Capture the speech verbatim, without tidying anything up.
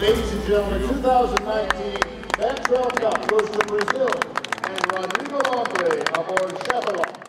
Ladies and gentlemen, two thousand nineteen Bantrel Cup goes to Brazil and Rodrigo Lambre aboard Chapilot.